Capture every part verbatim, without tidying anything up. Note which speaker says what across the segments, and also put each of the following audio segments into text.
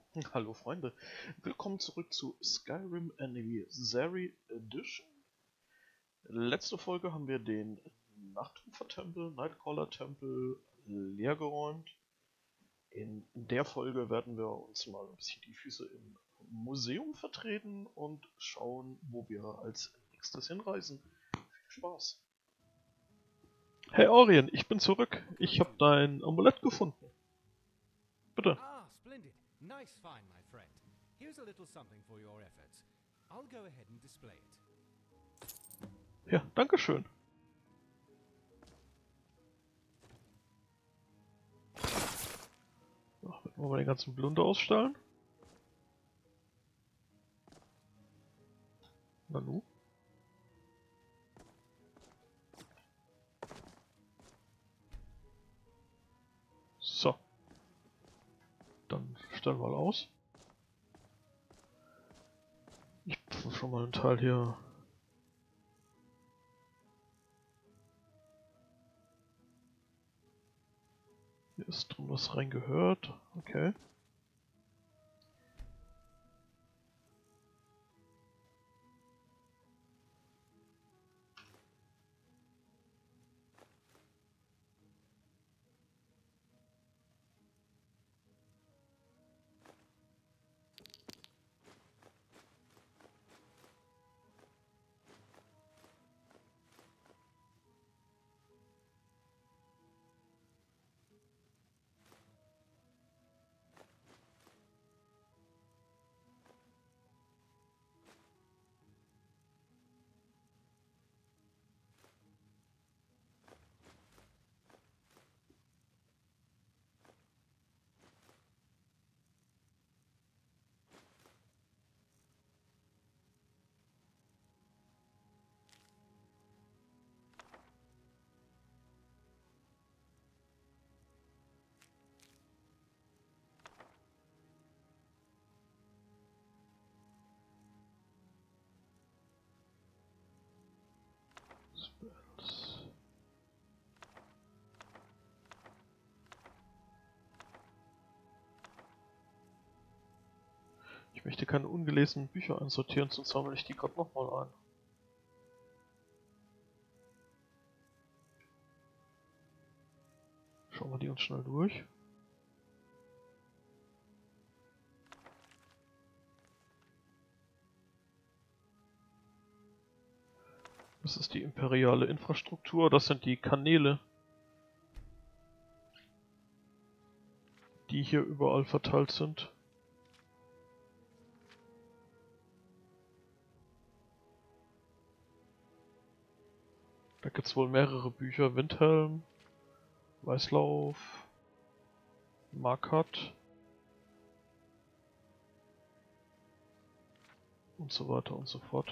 Speaker 1: Hallo Freunde, willkommen zurück zu Skyrim Anniversary Edition. Letzte Folge haben wir den Nachtufer-Tempel, Nightcrawler-Tempel leergeräumt. In der Folge werden wir uns mal ein bisschen die Füße im Museum vertreten und schauen, wo wir als nächstes hinreisen. Viel Spaß! Hey Orien, ich bin zurück. Ich habe dein Amulett gefunden. Bitte.
Speaker 2: Ah, splendid. Nice find, my friend. Here's a little something for your efforts. I'll go ahead and display it.
Speaker 1: Ja, dankeschön. Ach, werden wir mal den ganzen Blunder ausstellen. Nanu. So. Dann stellen wir mal aus. Ich pfeffe schon mal einen Teil hier. Hier ist drin was reingehört. Okay. Spells. Ich möchte keine ungelesenen Bücher einsortieren, sonst sammle ich die gerade nochmal ein. Schauen wir die uns schnell durch. Das ist die imperiale Infrastruktur, das sind die Kanäle, die hier überall verteilt sind. Da gibt es wohl mehrere Bücher. Windhelm, Weißlauf, Markat und so weiter und so fort.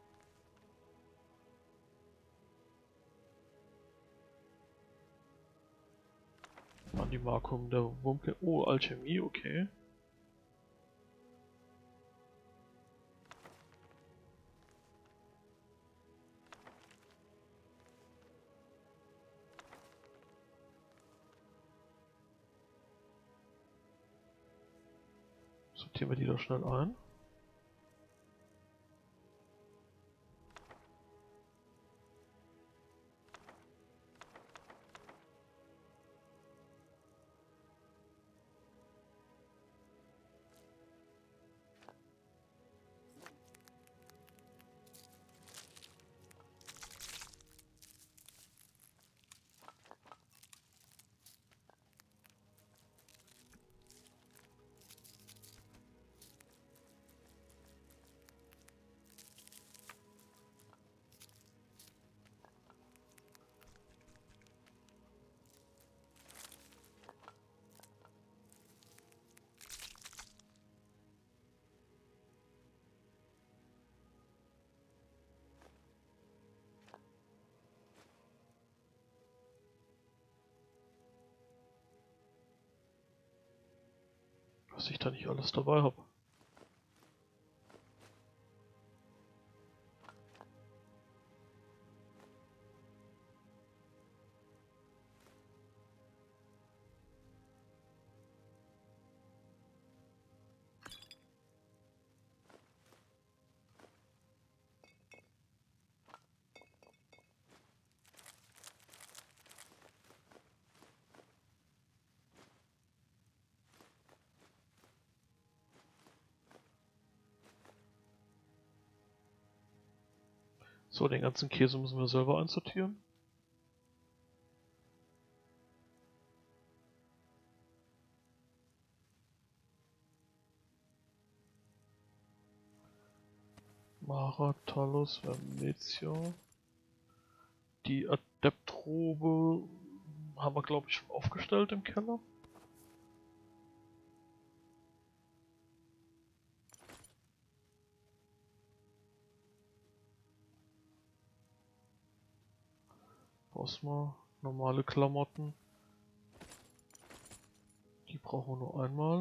Speaker 1: Animakum der Wumpe. Oh, Alchemie, okay. Sortieren wir die da schnell ein. Was ich da nicht alles dabei habe. So, den ganzen Käse müssen wir selber einsortieren. Mara, Talos, Vermetia. Die Adeptrobe haben wir, glaube ich, schon aufgestellt im Keller. Mal normale Klamotten. Die brauchen wir nur einmal.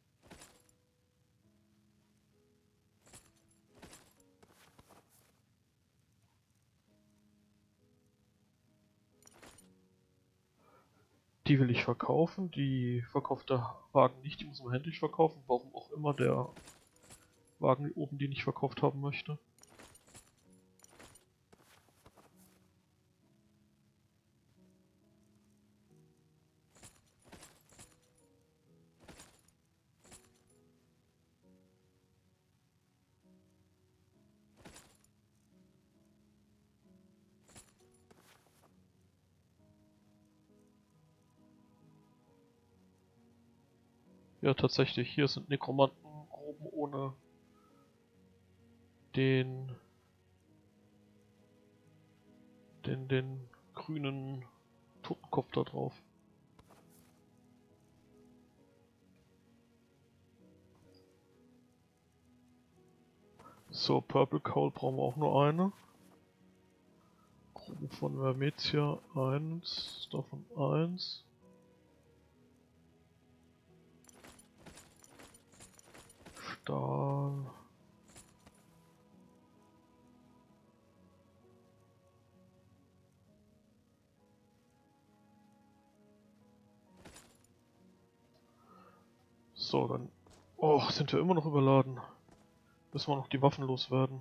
Speaker 1: Die will ich verkaufen. Die verkauft der Wagen nicht. Die muss man händisch verkaufen. Warum auch immer der Wagen oben die nicht verkauft haben möchte. Ja, tatsächlich, hier sind Nekromantenroben ohne den, den, den grünen Totenkopf da drauf. So, Purple Cowl brauchen wir auch nur eine. Gruben von Vermetia eins, davon eins. Stahl. So, dann... Oh, sind wir immer noch überladen. Müssen wir noch die Waffen loswerden.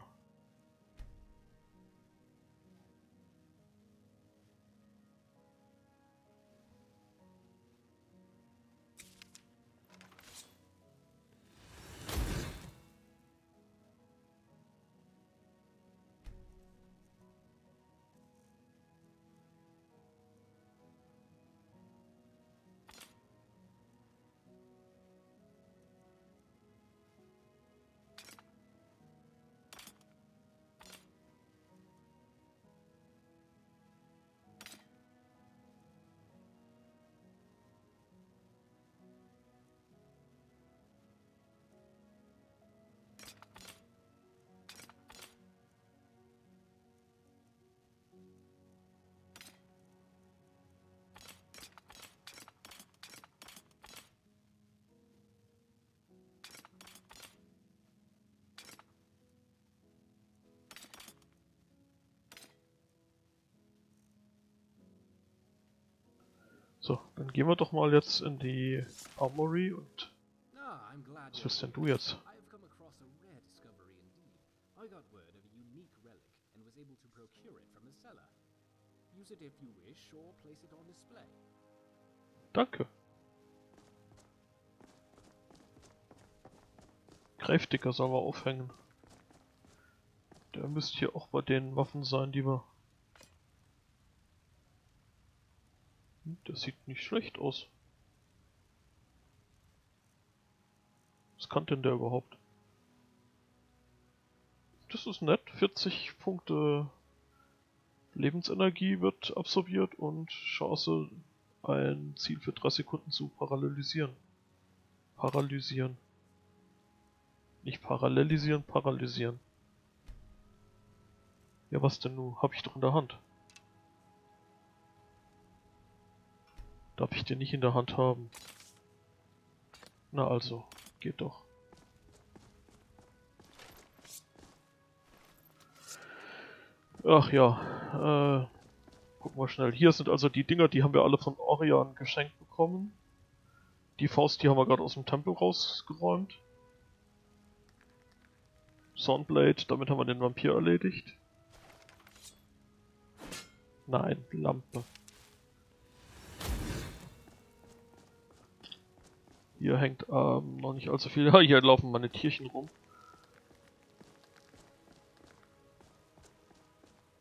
Speaker 1: So, dann gehen wir doch mal jetzt in die Armory und...
Speaker 2: Ah, I'm glad
Speaker 1: Was
Speaker 2: you're
Speaker 1: willst denn
Speaker 2: here.
Speaker 1: du jetzt?
Speaker 2: I've come across a rare discovery indeed. I got word of a unique relic and was able to procure it from a seller. Use it if you wish or place it on display.
Speaker 1: Danke. Greifdicker sollen wir aufhängen. Der müsste hier auch bei den Waffen sein, die wir... Hm, der sieht nicht schlecht aus. Was kann denn der überhaupt? Das ist nett. vierzig Punkte Lebensenergie wird absorbiert und Chance, ein Ziel für drei Sekunden zu paralysieren. Paralysieren. Nicht parallelisieren, paralysieren. Ja, was denn nun? Hab ich doch in der Hand. Darf ich den nicht in der Hand haben? Na also, geht doch. Ach ja, äh, gucken wir schnell. Hier sind also die Dinger, die haben wir alle von Orion geschenkt bekommen. Die Faust, die haben wir gerade aus dem Tempel rausgeräumt. Soundblade, damit haben wir den Vampir erledigt. Nein, Lampe. Hier hängt ähm, noch nicht allzu viel. Ja, hier laufen meine Tierchen rum.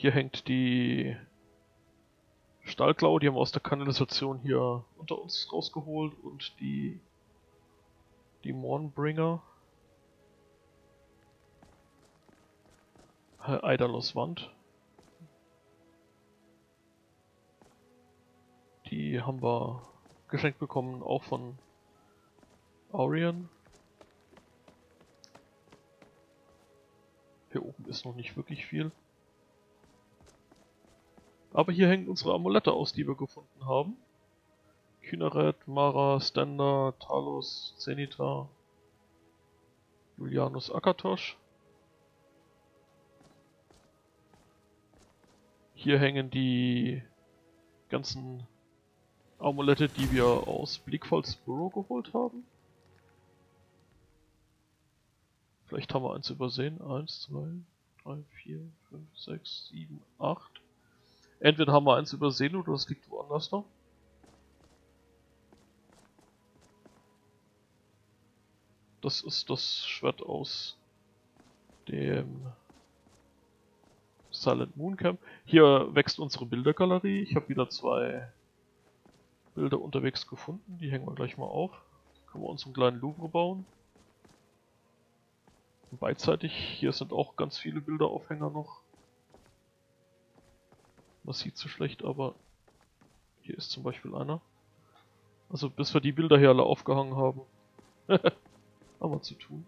Speaker 1: Hier hängt die Stahlklaue, die haben wir aus der Kanalisation hier unter uns rausgeholt, und die die Mornbringer. Eidalos Wand. Die haben wir geschenkt bekommen, auch von Aurian. Hier oben ist noch nicht wirklich viel. Aber hier hängen unsere Amulette aus, die wir gefunden haben. Kynareth, Mara, Stander, Talos, Zenithar, Julianus Akatosh. Hier hängen die ganzen Amulette, die wir aus Bleakfalls Burrow geholt haben. Vielleicht haben wir eins übersehen. eins, zwei, drei, vier, fünf, sechs, sieben, acht. Entweder haben wir eins übersehen oder das liegt woanders noch. Das ist das Schwert aus dem Silent Moon Camp. Hier wächst unsere Bildergalerie. Ich habe wieder zwei Bilder unterwegs gefunden. Die hängen wir gleich mal auf. Können wir uns einen kleinen Louvre bauen. Und beidseitig, hier sind auch ganz viele Bilderaufhänger noch. Man sieht so schlecht, aber hier ist zum Beispiel einer. Also bis wir die Bilder hier alle aufgehangen haben, haben wir zu tun.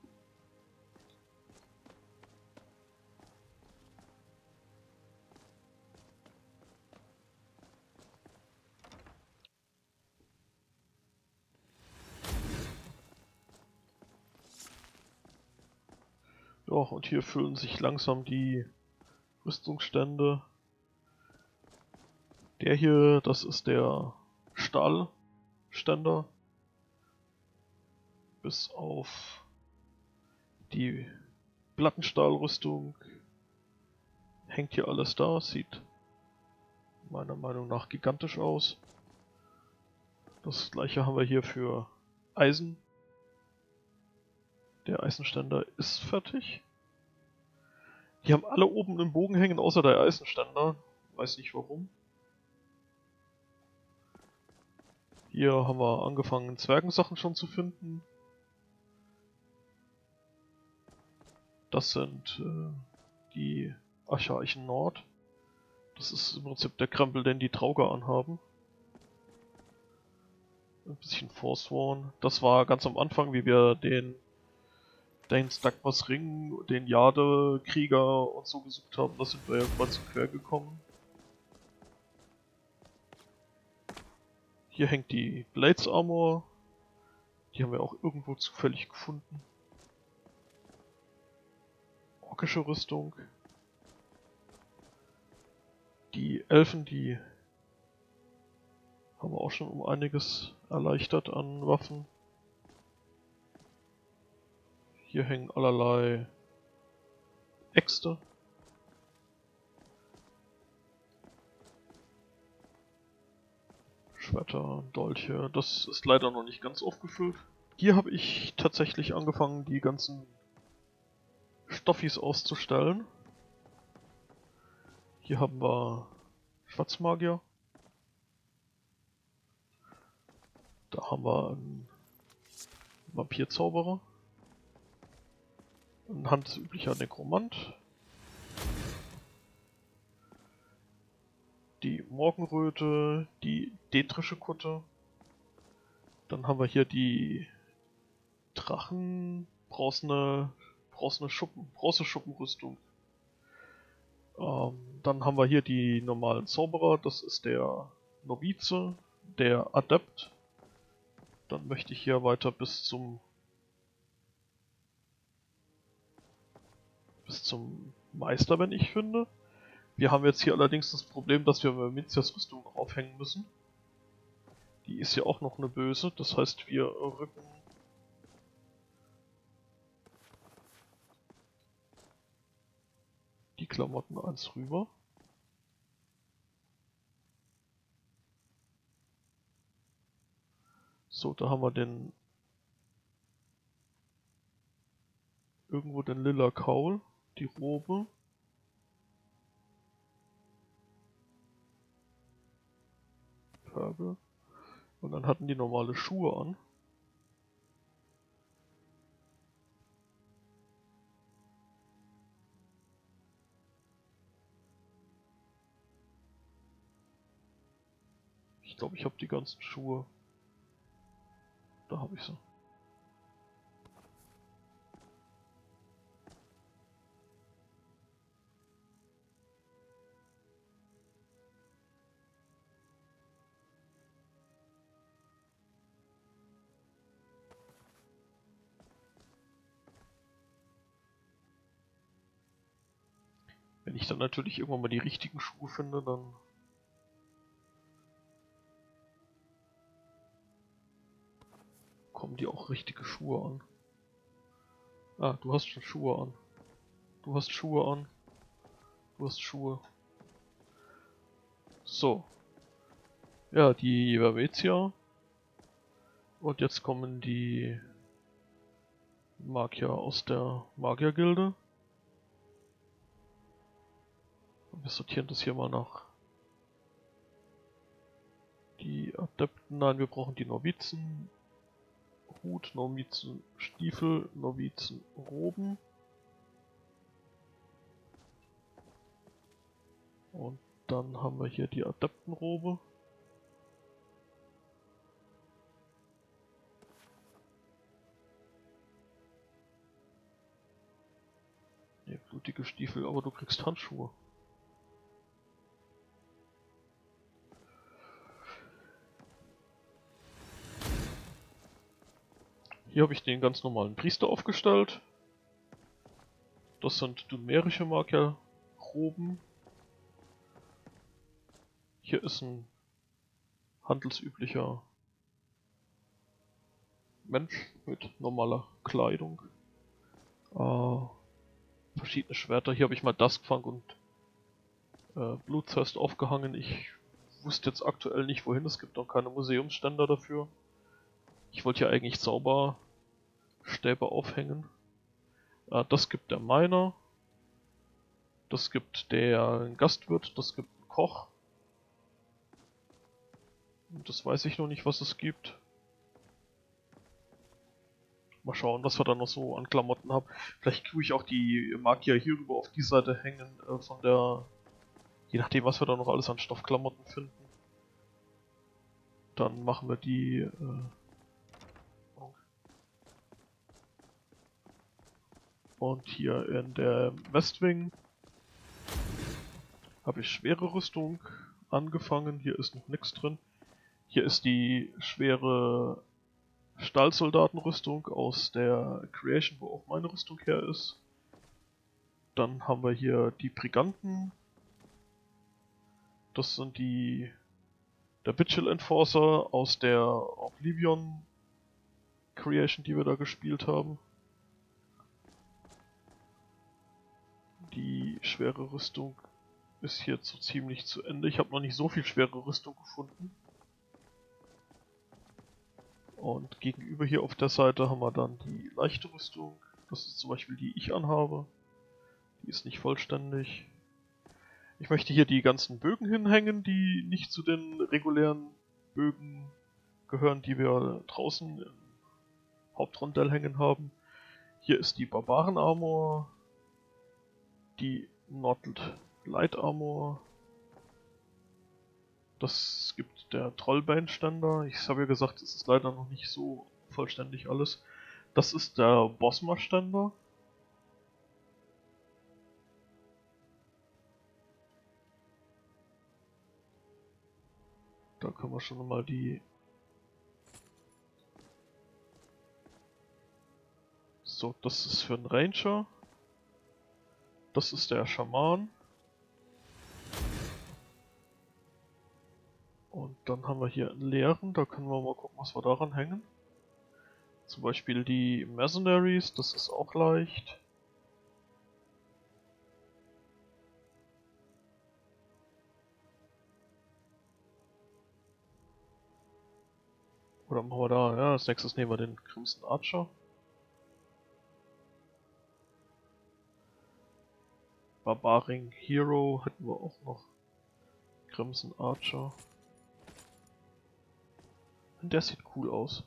Speaker 1: Ja, und hier füllen sich langsam die Rüstungsstände. Der hier, das ist der Stahlständer. Bis auf die Plattenstahlrüstung hängt hier alles da. Sieht meiner Meinung nach gigantisch aus. Das gleiche haben wir hier für Eisen. Der Eisenständer ist fertig. Die haben alle oben im Bogen hängen, außer der Eisenständer. Weiß nicht warum. Hier haben wir angefangen, Zwergensachen schon zu finden. Das sind äh, die Archaischen Nord. Das ist im Prinzip der Krempel, den die Trauger anhaben. Ein bisschen Forsworn. Das war ganz am Anfang, wie wir den den Stagmas Ring, den Jade-Krieger und so gesucht haben. Da sind wir ja mal zu quer gekommen. Hier hängt die Blades Armor. Die haben wir auch irgendwo zufällig gefunden. Orkische Rüstung. Die Elfen, die haben wir auch schon um einiges erleichtert an Waffen. Hier hängen allerlei Äxte. Schwerter, Dolche, das ist leider noch nicht ganz aufgefüllt. Hier habe ich tatsächlich angefangen, die ganzen Stoffis auszustellen. Hier haben wir Schwarzmagier. Da haben wir einen Vampirzauberer. Ein handelsüblicher Nekromant. Die Morgenröte, die Detrische Kutte. Dann haben wir hier die Drachen, bronzene, bronzene Schuppen, Bronzeschuppenrüstung. Ähm, dann haben wir hier die normalen Zauberer, das ist der Novize, der Adept. Dann möchte ich hier weiter bis zum bis zum Meister, wenn ich finde. Wir haben jetzt hier allerdings das Problem, dass wir Mizias Rüstung noch aufhängen müssen. Die ist ja auch noch eine böse, das heißt wir rücken die Klamotten eins rüber. So, da haben wir den irgendwo den lila Kaul, die Robe. Zwerge. Und dann hatten die normale Schuhe an. Ich glaube, ich habe die ganzen Schuhe. Da habe ich sie. Wenn ich dann natürlich irgendwann mal die richtigen Schuhe finde, dann kommen die auch richtige Schuhe an. Ah, du hast schon Schuhe an. Du hast Schuhe an. Du hast Schuhe. So. Ja, die Vervetia. Und jetzt kommen die Magier aus der Magiergilde. Wir sortieren das hier mal nach. Die Adepten, nein, wir brauchen die Novizen. Hut, Novizen, Stiefel, Novizen, Roben. Und dann haben wir hier die Adeptenrobe. Ne, blutige Stiefel, aber du kriegst Handschuhe. Hier habe ich den ganz normalen Priester aufgestellt. Das sind numerische Magierroben. Hier ist ein handelsüblicher Mensch mit normaler Kleidung. Äh, verschiedene Schwerter. Hier habe ich mal Duskfang und äh, Blutzest aufgehangen. Ich wusste jetzt aktuell nicht wohin. Es gibt auch keine Museumsständer dafür. Ich wollte ja eigentlich Zauberstäbe aufhängen. Äh, das gibt der Miner. Das gibt der Gastwirt. Das gibt einen Koch. Und das weiß ich noch nicht, was es gibt. Mal schauen, was wir da noch so an Klamotten haben. Vielleicht tue ich auch die Magier hier rüber auf die Seite hängen, äh, von der... Je nachdem, was wir da noch alles an Stoffklamotten finden. Dann machen wir die... Äh, und hier in der Westwing habe ich schwere Rüstung angefangen. Hier ist noch nichts drin. Hier ist die schwere Stahlsoldatenrüstung aus der Creation, wo auch meine Rüstung her ist. Dann haben wir hier die Briganten. Das sind die der Vigil Enforcer aus der Oblivion Creation, die wir da gespielt haben. Die schwere Rüstung ist hier so ziemlich zu Ende. Ich habe noch nicht so viel schwere Rüstung gefunden. Und gegenüber hier auf der Seite haben wir dann die leichte Rüstung. Das ist zum Beispiel die ich anhabe. Die ist nicht vollständig. Ich möchte hier die ganzen Bögen hinhängen, die nicht zu den regulären Bögen gehören, die wir draußen im Hauptrondell hängen haben. Hier ist die Barbaren Armor, die Nord Light Armor. Das gibt der Trollbane Ständer. Ich habe ja gesagt, es ist leider noch nicht so vollständig alles. Das ist der Bosma Ständer. Da können wir schon mal die... So, das ist für einen Ranger. Das ist der Schaman. Und dann haben wir hier einen leeren, da können wir mal gucken, was wir daran hängen. Zum Beispiel die Mercenaries, das ist auch leicht. Oder machen wir da, ja, als nächstes nehmen wir den Crimson Archer. Barbarian Hero hätten wir auch noch. Crimson Archer. Der sieht cool aus.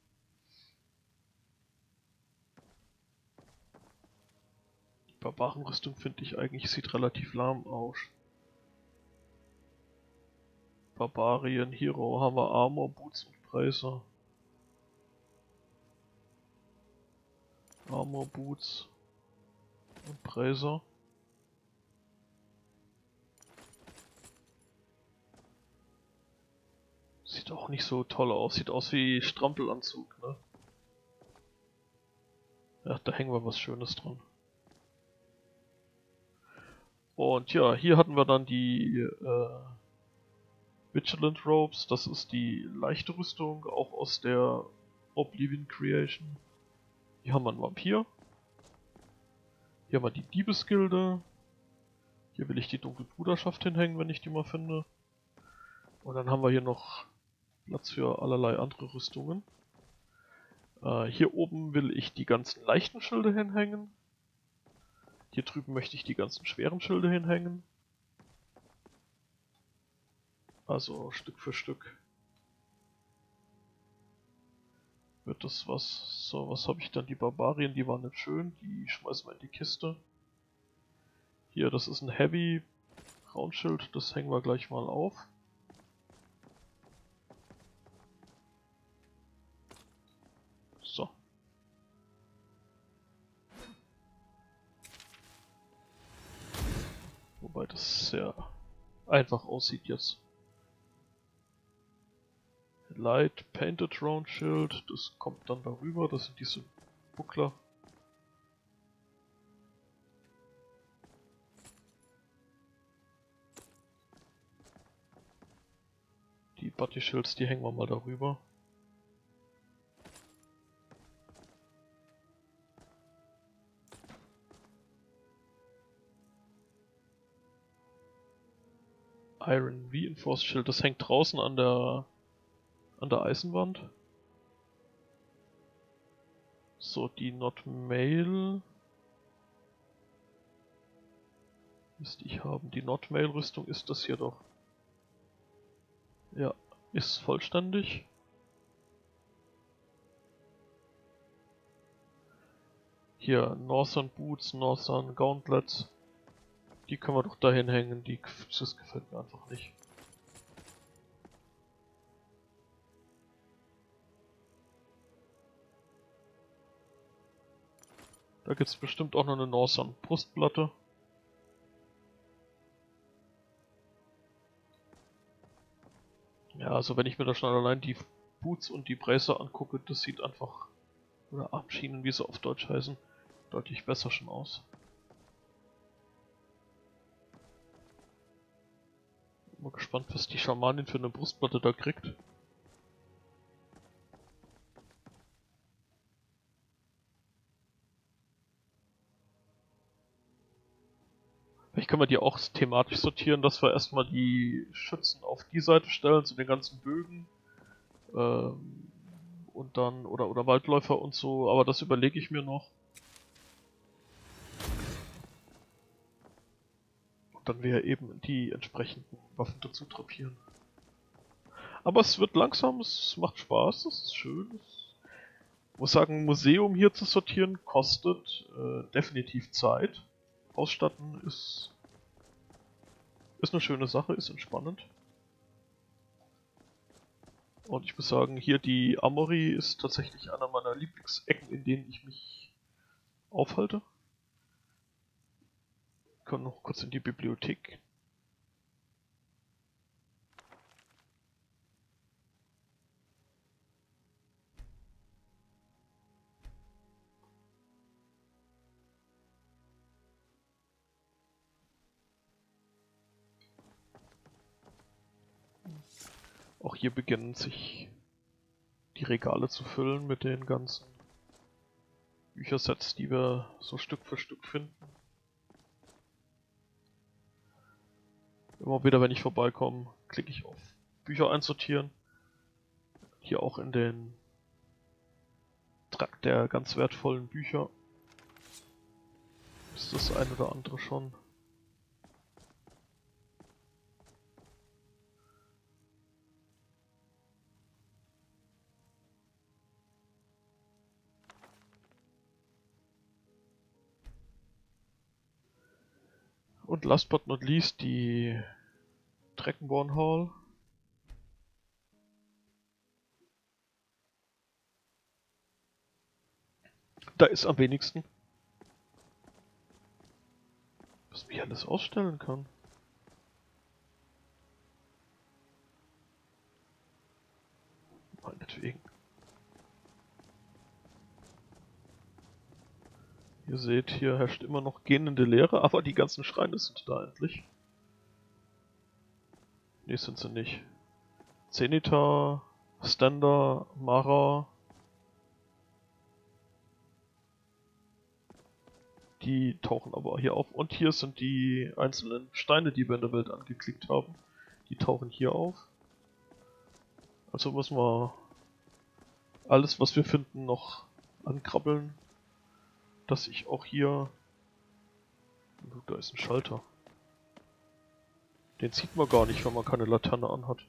Speaker 1: Die Barbarenrüstung finde ich eigentlich sieht relativ lahm aus. Barbarian, Hero haben wir Armor, Boots und Bracer. Armor, Boots und Bracer. Sieht auch nicht so toll aus, sieht aus wie Strampelanzug, ne? Ja, da hängen wir was Schönes dran. Und ja, hier hatten wir dann die äh, Vigilant Robes, das ist die leichte Rüstung, auch aus der Oblivion Creation. Hier haben wir einen Vampir. Hier haben wir die Diebesgilde. Hier will ich die Dunkelbruderschaft hinhängen, wenn ich die mal finde. Und dann haben wir hier noch Platz für allerlei andere Rüstungen. Äh, hier oben will ich die ganzen leichten Schilde hinhängen. Hier drüben möchte ich die ganzen schweren Schilde hinhängen. Also Stück für Stück wird das was. So, was habe ich dann? Die Barbarien, die waren nicht schön. Die schmeißen wir in die Kiste. Hier, das ist ein Heavy Raunschild. Das hängen wir gleich mal auf. So. Wobei das sehr einfach aussieht jetzt. Light Painted Round Shield, das kommt dann darüber, das sind diese Buckler. Die Body Shields, die hängen wir mal darüber. Iron Reinforced Shield, das hängt draußen an der an der Eisenwand. So, die Not Mail müsste ich haben. Die Not Mail Rüstung ist das hier doch. Ja, ist vollständig. Hier, Northern Boots, Northern Gauntlets. Die können wir doch dahin hängen, die, das gefällt mir einfach nicht. Da gibt es bestimmt auch noch eine Northern Brustplatte. Ja, also wenn ich mir da schon allein die Boots und die Bracer angucke, das sieht einfach, oder Armschienen, wie sie auf Deutsch heißen, deutlich besser schon aus. Bin mal gespannt, was die Schamanin für eine Brustplatte da kriegt. Vielleicht können wir die auch thematisch sortieren, dass wir erstmal die Schützen auf die Seite stellen, zu den ganzen Bögen. Ähm, und dann, oder, oder Waldläufer und so, aber das überlege ich mir noch. Und dann wir eben die entsprechenden Waffen dazu drapieren. Aber es wird langsam, es macht Spaß, es ist schön. Ich muss sagen, ein Museum hier zu sortieren kostet äh, definitiv Zeit. Ausstatten ist, ist eine schöne Sache, ist entspannend. Und ich muss sagen, hier die Amory ist tatsächlich einer meiner Lieblingsecken, in denen ich mich aufhalte. Wir können noch kurz in die Bibliothek. Auch hier beginnen sich die Regale zu füllen mit den ganzen Büchersets, die wir so Stück für Stück finden. Immer wieder, wenn ich vorbeikomme, klicke ich auf Bücher einsortieren. Hier auch in den Trakt der ganz wertvollen Bücher ist das ein oder andere schon. Und last but not least die Dragonborn Hall. Da ist am wenigsten, was man hier alles ausstellen kann. Meinetwegen. Ihr seht, hier herrscht immer noch gähnende Leere, aber die ganzen Schreine sind da endlich. Ne, sind sie nicht. Zenithar, Stander, Mara. Die tauchen aber hier auf. Und hier sind die einzelnen Steine, die wir in der Welt angeklickt haben. Die tauchen hier auf. Also müssen wir alles, was wir finden, noch ankrabbeln. Dass ich auch hier... Da ist ein Schalter. Den sieht man gar nicht, wenn man keine Laterne anhat.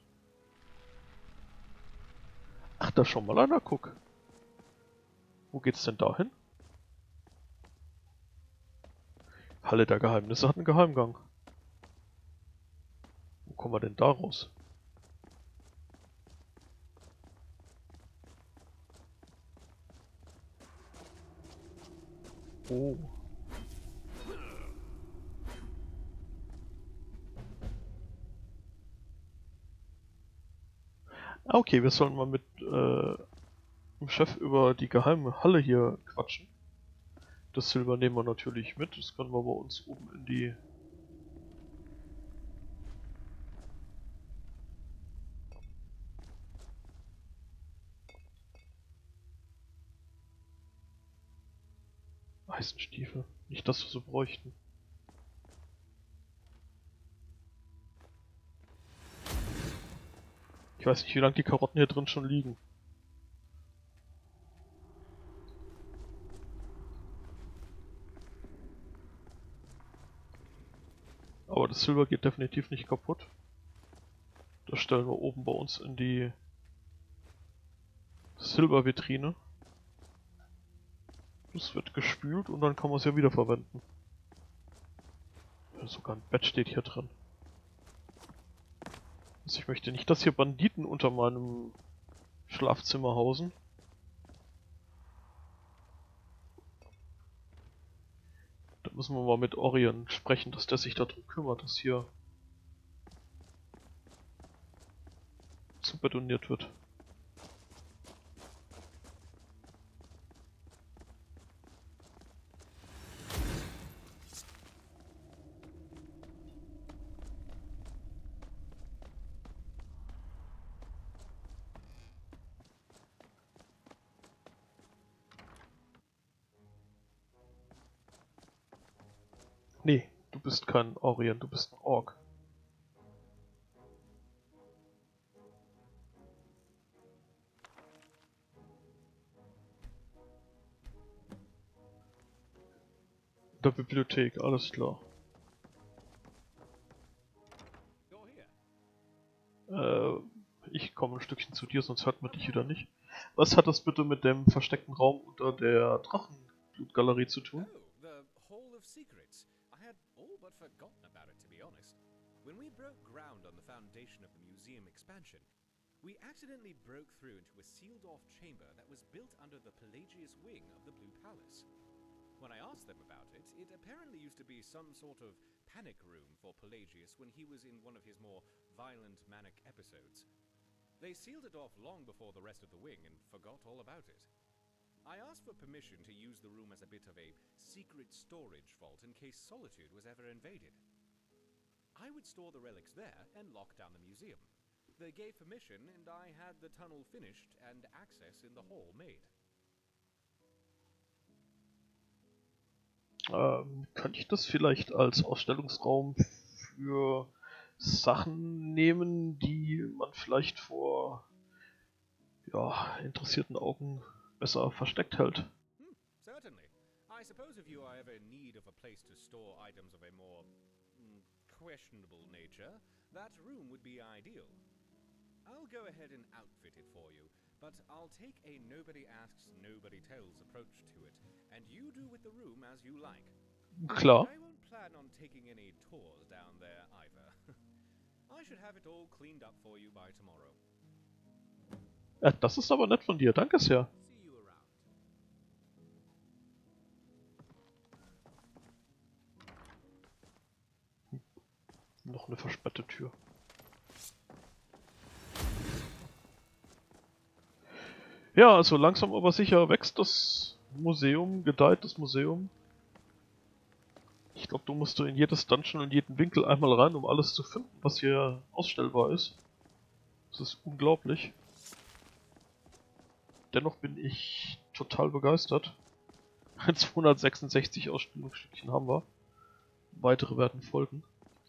Speaker 1: Ach, da schon mal einer, guck. Wo geht's denn dahin? Halle der Geheimnisse hat einen Geheimgang. Wo kommen wir denn da raus? Oh. Ah, okay, wir sollen mal mit äh, dem Chef über die geheime Halle hier quatschen. Das Silber nehmen wir natürlich mit, das können wir bei uns oben in die... Eisenstiefel. Nicht, dass wir so bräuchten. Ich weiß nicht, wie lange die Karotten hier drin schon liegen. Aber das Silber geht definitiv nicht kaputt. Das stellen wir oben bei uns in die Silbervitrine. Das wird gespült und dann kann man es ja wieder verwenden. Sogar ein Bett steht hier drin. Also ich möchte nicht, dass hier Banditen unter meinem Schlafzimmer hausen. Da müssen wir mal mit Orion sprechen, dass der sich darum kümmert, dass hier zu betoniert wird. Nee, du bist kein Orion, du bist ein Ork. In der Bibliothek, alles klar. Äh, ich komme ein Stückchen zu dir, sonst hört man dich wieder nicht. Was hat das bitte mit dem versteckten Raum unter der Drachenblutgalerie zu tun?
Speaker 2: Oh, the Hall of Secrets. I had all but forgotten about it, to be honest. When we broke ground on the foundation of the museum expansion, we accidentally broke through into a sealed-off chamber that was built under the Pelagius wing of the Blue Palace. When I asked them about it, it apparently used to be some sort of panic room for Pelagius when he was in one of his more violent, manic episodes. They sealed it off long before the rest of the wing and forgot all about it. I asked for permission to use the room as a bit of a secret storage vault in case Solitude was ever invaded. I would store the relics there and lock down the museum. They gave permission and I had the tunnel finished and access in the hall made.
Speaker 1: Ähm, könnte ich das vielleicht als Ausstellungsraum für Sachen nehmen, die man vielleicht vor ja, interessierten Augen besser versteckt hält?
Speaker 2: Hmm, certainly. I suppose if you are ever in need of a place to store items of a more mm, questionable nature, that room would be ideal. I'll go ahead and outfit it for you, but I'll take a nobody asks, nobody tells approach to it, and you do with the room as you like.
Speaker 1: Klar.
Speaker 2: I won't plan plan on taking any tours down there either. I should have it all cleaned up for you by tomorrow.
Speaker 1: Ja, das ist aber nett von dir, danke sehr.
Speaker 2: See you around.
Speaker 1: Noch eine versperrte Tür. Ja, also langsam aber sicher wächst das Museum, gedeiht das Museum. Ich glaube, du musst du in jedes Dungeon und jeden Winkel einmal rein, um alles zu finden, was hier ausstellbar ist. Das ist unglaublich. Dennoch bin ich total begeistert. zweihundertsechsundsechzig Ausstellungsstückchen haben wir. Weitere werden folgen.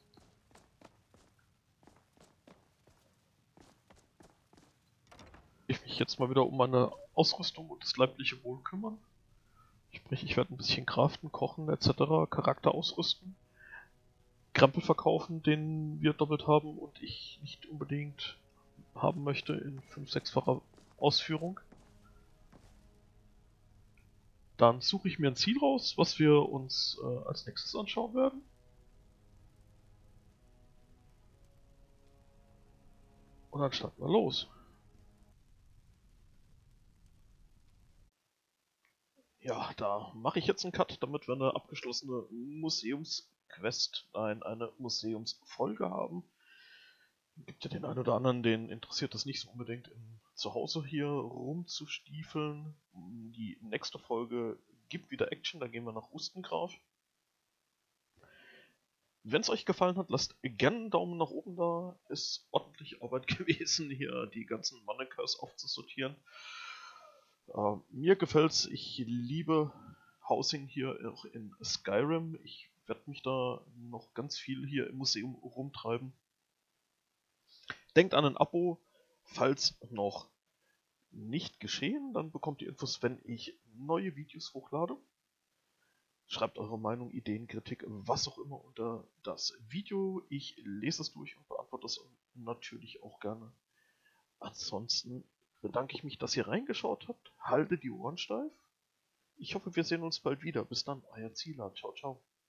Speaker 1: Ich mich jetzt mal wieder um meine Ausrüstung und das leibliche Wohl kümmern. Sprich, ich werde ein bisschen craften, kochen et cetera, Charakter ausrüsten, Krempel verkaufen, den wir doppelt haben und ich nicht unbedingt haben möchte in fünf sechs-facher Ausführung. Dann suche ich mir ein Ziel raus, was wir uns äh, als nächstes anschauen werden. Und dann starten wir los. Ja, da mache ich jetzt einen Cut, damit wir eine abgeschlossene Museumsquest, nein, eine Museumsfolge haben. Gibt ja den einen oder anderen, den interessiert das nicht so unbedingt, im Zuhause hier rumzustiefeln. Die nächste Folge gibt wieder Action, da gehen wir nach Ustengrav. Wenn es euch gefallen hat, lasst gerne einen Daumen nach oben da. Ist ordentlich Arbeit gewesen, hier die ganzen Mannequins aufzusortieren. Uh, mir gefällt's, ich liebe Housing hier auch in Skyrim. Ich werde mich da noch ganz viel hier im Museum rumtreiben. Denkt an ein Abo, falls noch nicht geschehen, dann bekommt ihr Infos, wenn ich neue Videos hochlade. Schreibt eure Meinung, Ideen, Kritik, was auch immer unter das Video. Ich lese es durch und beantworte es natürlich auch gerne. Ansonsten bedanke ich mich, dass ihr reingeschaut habt. Haltet die Ohren steif. Ich hoffe, wir sehen uns bald wieder. Bis dann, euer Zieler. Ciao, ciao.